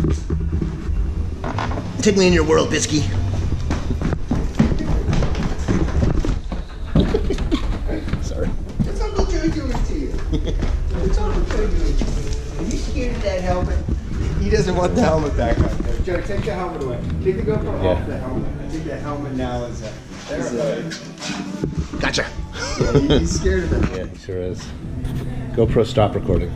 Take me in your world, Bisky. Sorry. What's Uncle Joe doing to you? What's Uncle Joe doing to you? Are you scared of that helmet? He doesn't want the helmet back on. Joe, take the helmet away. Take the GoPro off the helmet. I think the helmet now is Gotcha. yeah, he's scared of that. Yeah, he sure is. GoPro, stop recording.